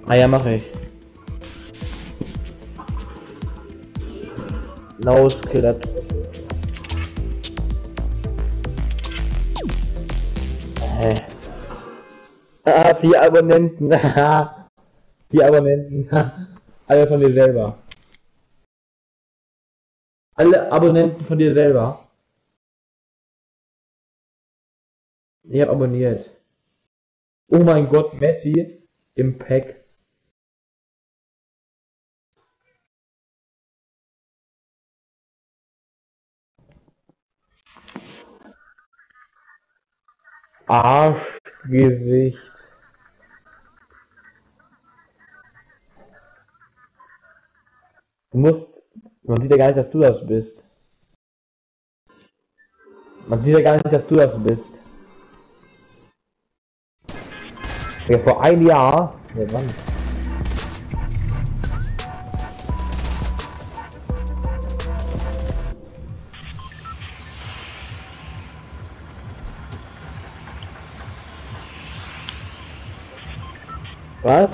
Ah ja, mache ich. Nose Killer. Ah, 4 Abonnenten. 4 Abonnenten. Alle von dir selber. Alle Abonnenten von dir selber. Ich habe abonniert. Oh mein Gott, Messi im Pack. Arschgesicht. Du musst. Man sieht ja gar nicht, dass du das bist. Man sieht ja gar nicht, dass du das bist. Ja, vor einem Jahr. Ja, wann? Was?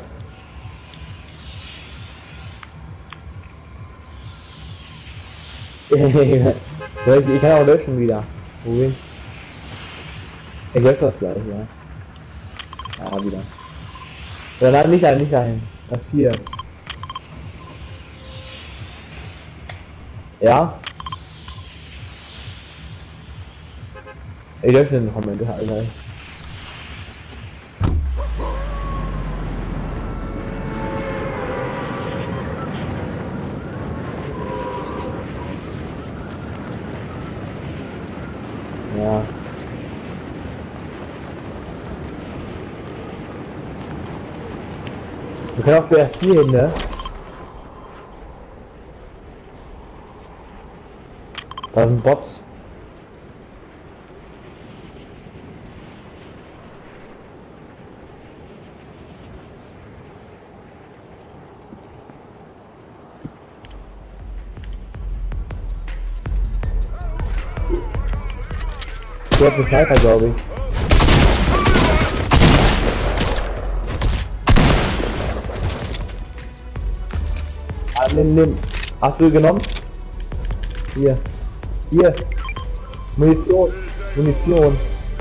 Ich kann auch löschen wieder. Wohin? Ich lösche das gleich, ja. Ja, wieder. Oder nein, nicht dahin, nicht dahin. Das hier. Ja? Ich lösche den Kommentar, Alter. Ja. Wir können auch zuerst hier hin, ne? Da sind Bots. Der hat einen Sniper, glaube ich. Ah, nimm. Hast du genommen? Hier. Hier. Munition. Munition.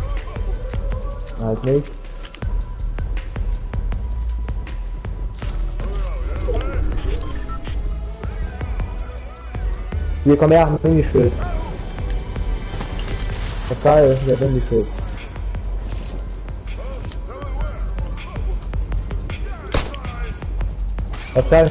Halt nicht. Hier, komm her, Minischild. Das ist geil, der Minischild. Was geil.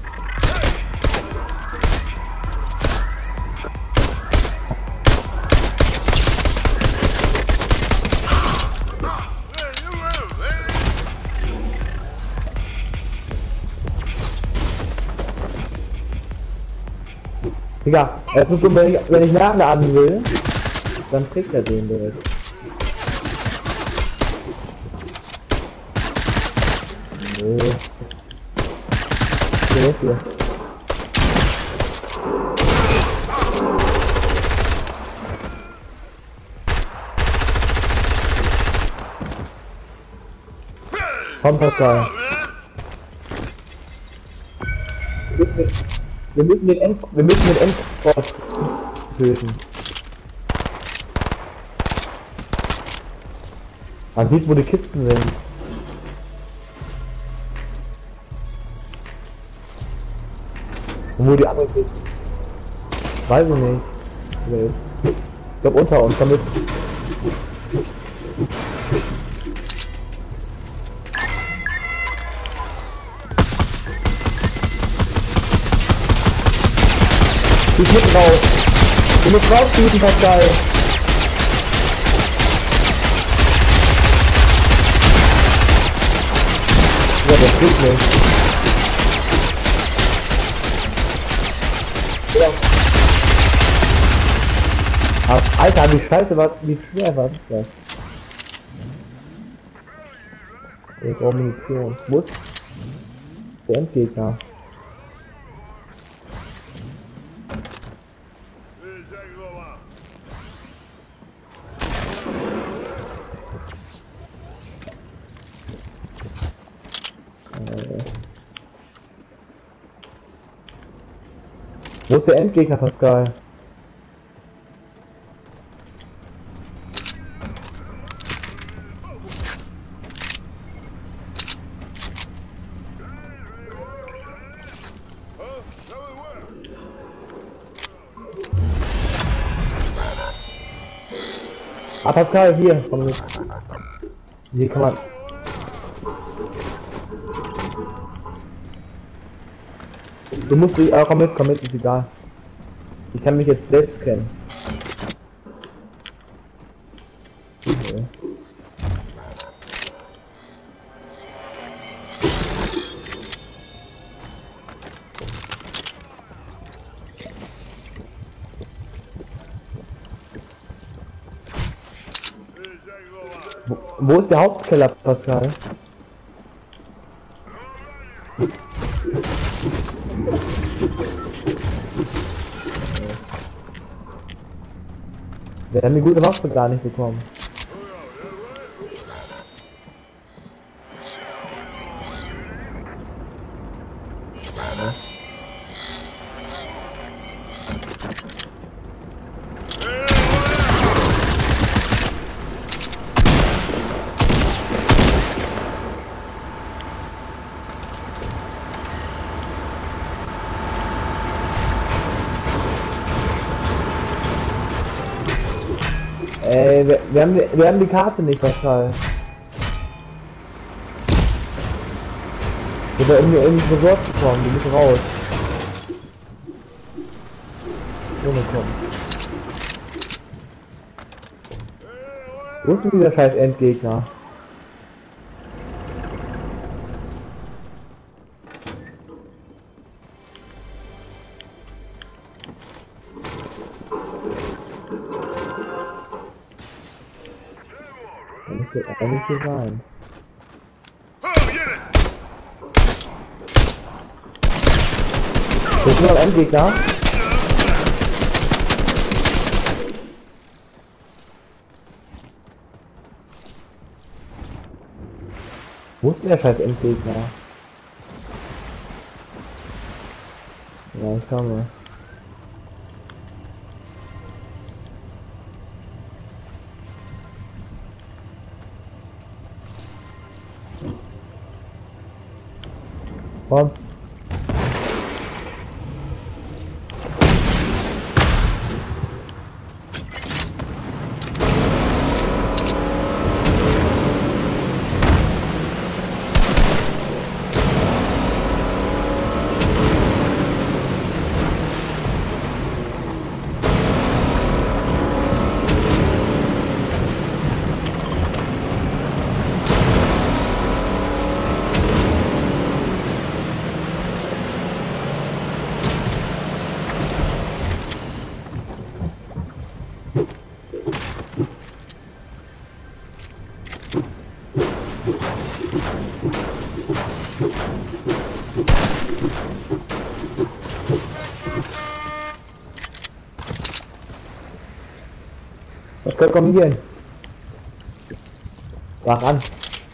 Digga, es ist so, wenn ich nachladen will, dann kriegt er den direkt. Nö. Hier. Komm, Pascal. Wir müssen den Endboss töten. Man sieht, wo die Kisten sind. Und wo die anderen Kisten? Weiß ich nicht. Ich glaube unter uns, damit. Ich muss raus. Du musst rausschießen, Pascal. Ja, das geht nicht. Ja. Ach, Alter, wie scheiße war, wie schwer war das? Ich brauche Munition. Muss. Der Endgegner. Wo ist der Endgegner, Pascal? Ah, Pascal, hier, komm mit. Hier kann man. Du musst dich, komm mit, ist egal. Ich kann mich jetzt selbst kennen. Okay. Wo ist der Hauptkeller, Pascal? Wir haben die gute Waffe gar nicht bekommen. Wir haben die Karte nicht, Pascal. Wir haben irgendwie besorgt bekommen, die müssen raus. Ohne kommen. Wo ist denn dieser scheiß Endgegner? Der müsste eigentlich hier sein. Wo ist noch ein Endgegner? Wo ist denn der scheiß Endgegner? Ja, ich komme. Komm. Was komm hier hin? Wach an.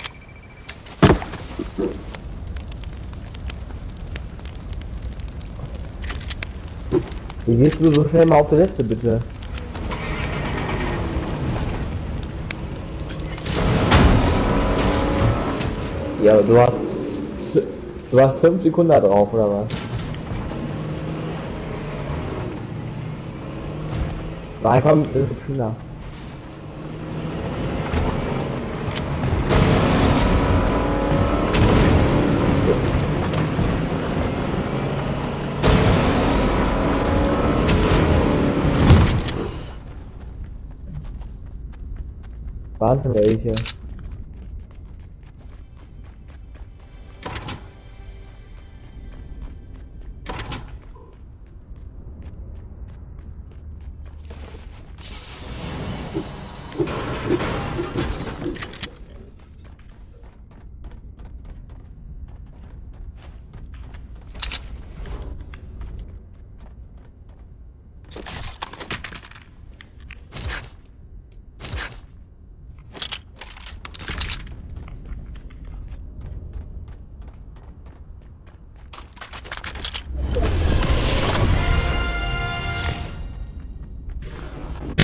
Wie gehst du so schnell mal auf der Liste, bitte? Ja, du hast 5 Sekunden da drauf, oder was? Nein, komm, das ist schneller. Wahnsinn, welche.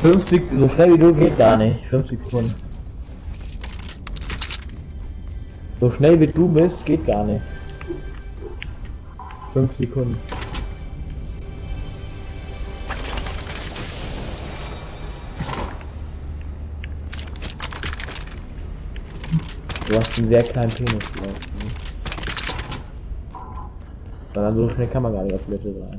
50, so schnell wie du geht gar nicht. 50 Sekunden. So schnell wie du bist, geht gar nicht. 5 Sekunden. Du hast einen sehr kleinen Penis, glaube ich. Sondern so schnell kann man gar nicht auf Toilette sein.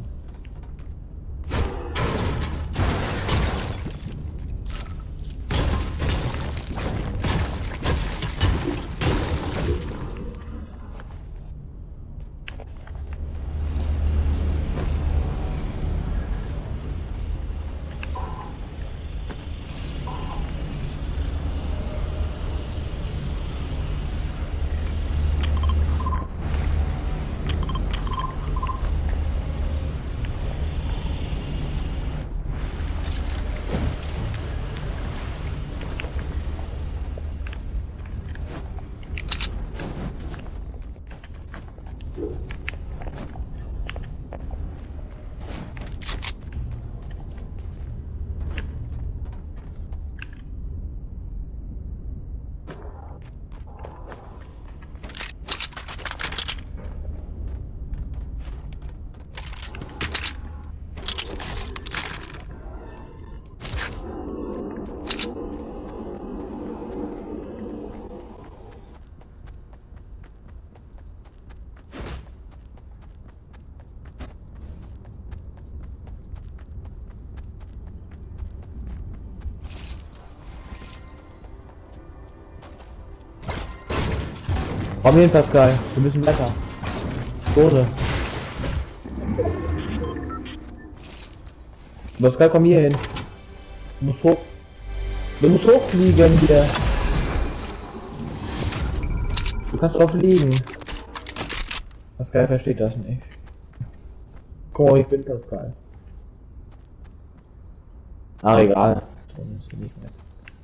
Komm hin, Pascal. Wir müssen weiter. Tode. Pascal, komm hier hin. Du musst hoch. Du musst hochfliegen hier. Du kannst drauf liegen. Pascal versteht das nicht. Guck mal, ich bin Pascal. Ah, egal. Nicht mehr.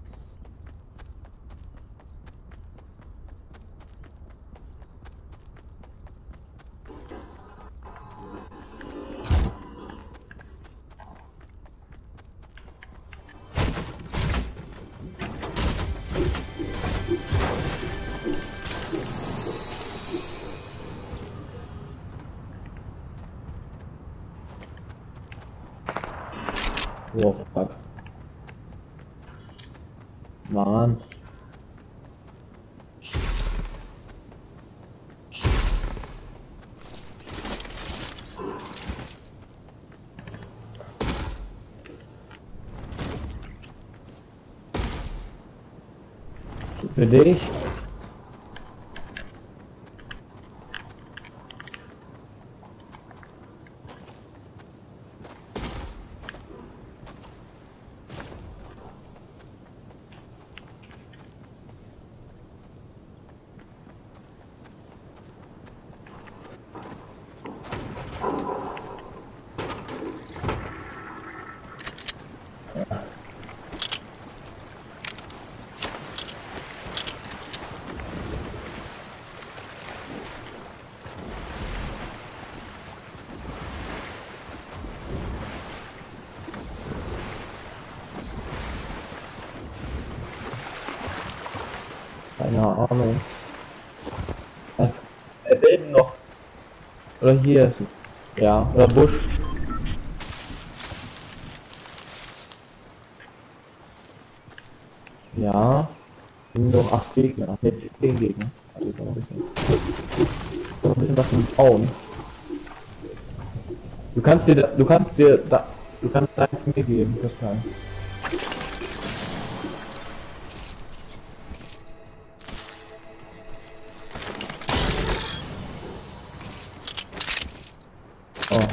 Oh, fuck. Mann. Für dich. Keine Ahnung. Was? Selben noch. Oder hier ist. Ja, oder Busch. Ja. Sind noch 8 Gegner. Jetzt 10 Gegner. Also noch ein bisschen was mit bauen. Du kannst eins mir geben, das kann. Oh.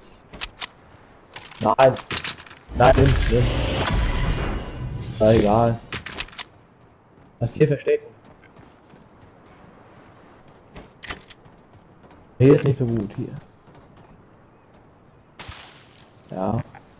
Nein. Nein, nimm. Na egal. Was hier versteckt? Hier ist nicht so gut hier. Ja.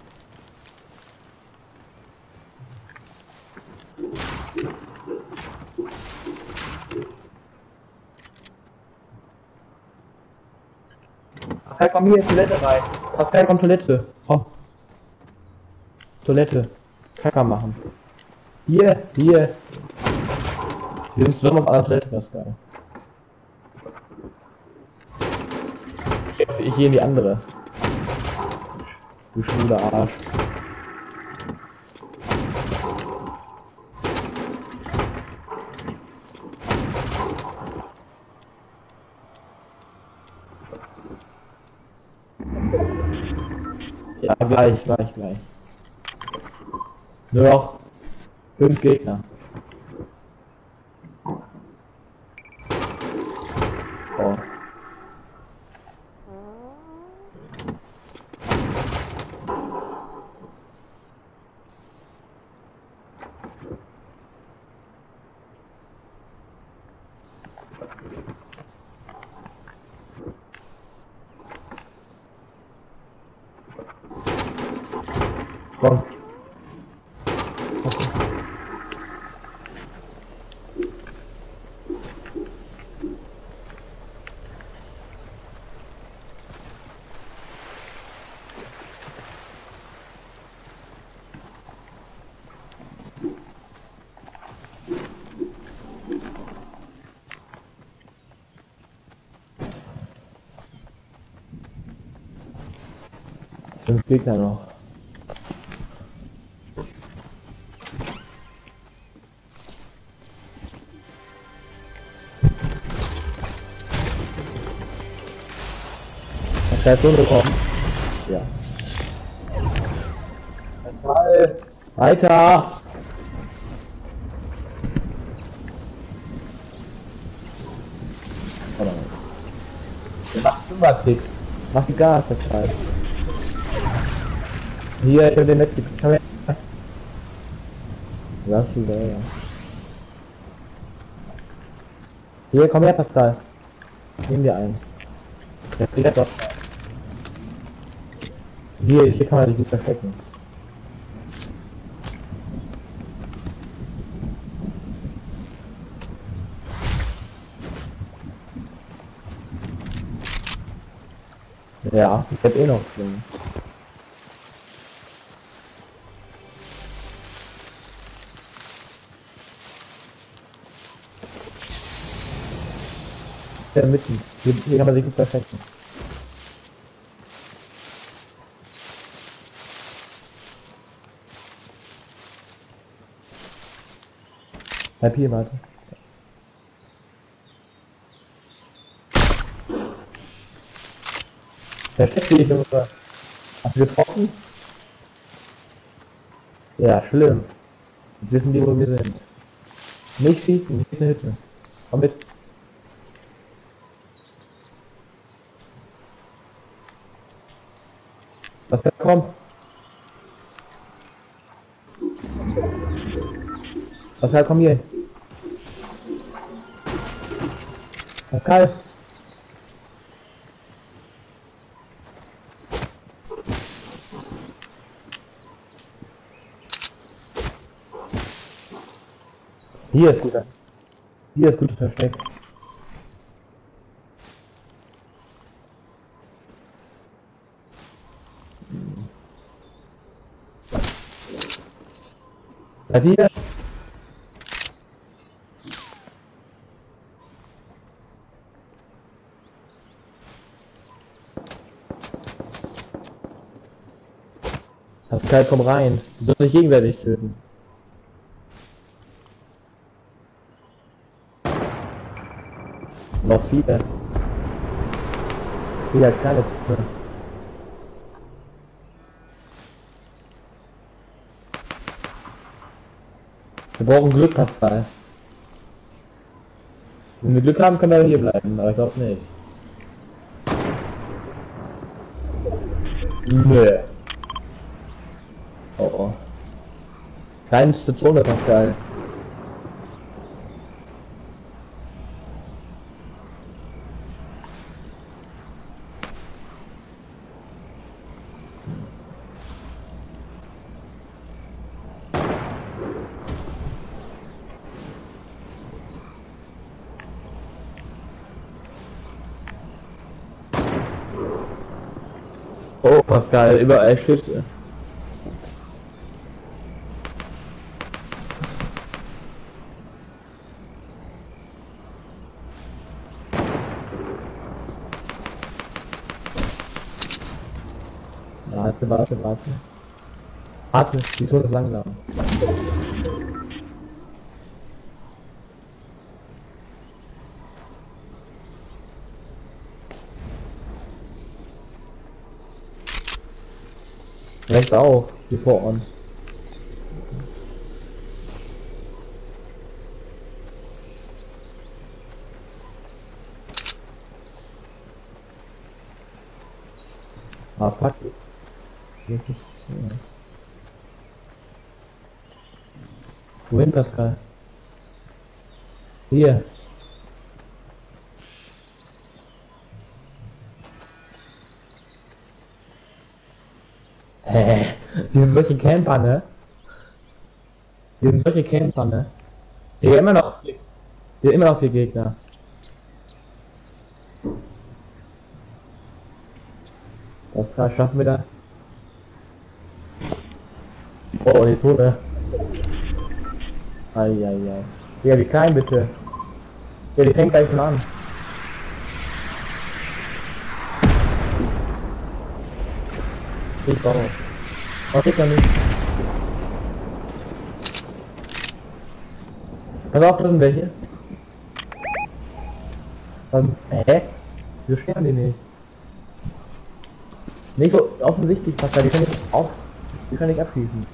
Pascal, komm hier in Toilette rein. Pascal, komm Toilette. Komm. Toilette. Tracker machen. Hier, hier. Wir sind zusammen auf einer Toilette, Pascal. Ich gehe in die andere. Du schwuler Arsch. Ja, gleich. Nur noch 5 Gegner. Oh. Komm. Fünf Gegner noch. Hast du jetzt so bekommen? Ja. Weiter! Mach Zimmertick. Mach die Gas, das heißt. Hier, ich hab den Netz gekriegt. Komm her. Lass ihn da, ja. Hier, komm her, Pascal. Nimm dir einen. Der fliegt doch. Hier kann man sich gut verstecken. Ja, ich hab eh noch Klingen. Ja, mitten. Hier kann man sich gut verstecken. Bleib hier, warte. Versteck dich, Junge. Hast du getroffen? Ja, schlimm. Jetzt wissen die, wo wir sind. Nicht schießen, nicht eine Hütte. Komm mit. Was da kommt? Pascal, komm hier. Pascal. Hier ist guter. Hier ist gutes Versteck. Bleib hier. Pascal, komm rein. Du sollst nicht gegenseitig töten. Noch viele. Wieder kleine Zimmer. Wir brauchen Glück, Pascal. Wenn wir Glück haben, können wir hier bleiben, aber ich glaube nicht. Nö. Oh oh. Kleinste Zone, Pascal. Oh, Pascal, überall Schüsse. Warte. Warte, die Zone ist langsam. Rechts auch, hier vor uns. Ah, fuck. Hier ist nicht so. Wohin, Pascal? Hier. Hä? Die sind solche Camper, ne? Die sind solche Camper, ne? Hier immer noch. Hier immer noch 4 Gegner. Das klar, schaffen wir das? Oh, die Tode. Eieiei. Ja, wie klein bitte. Ja, die fängt gleich schon an. Ich brauche. Oh, geht ja nicht. Pass auf, drin welche. Hä? Wieso sterben die nicht? Nicht so offensichtlich, Pascal, die können nicht auf. Die können nicht abschießen.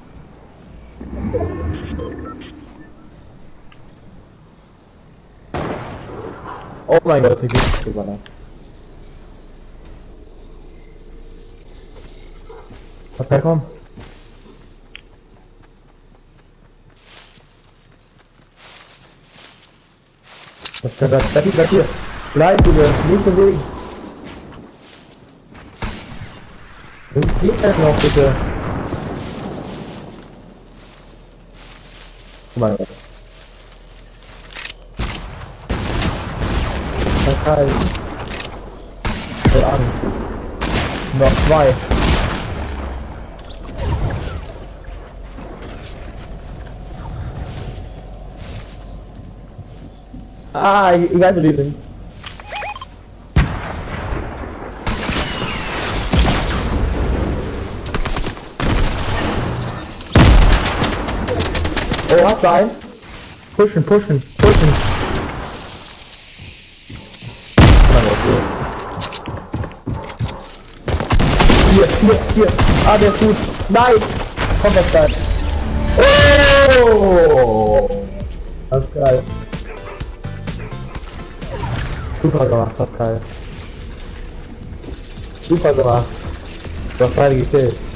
Oh mein Gott, hier geht's überall. Pascal, komm. Das hier. Bleib bitte, nicht bewegen. Geht das noch bitte? Oh mein Gott. Pascal. Voll an. Noch 2. Ah, ich weiß, wo die sind. Oh, hast du einen? Pushen. Hier. Ah, der ist gut. Nein! Kommt das geil. Oh! Das ist geil. Super gemacht, Pascal. Super gemacht. Du hast beide gekillt.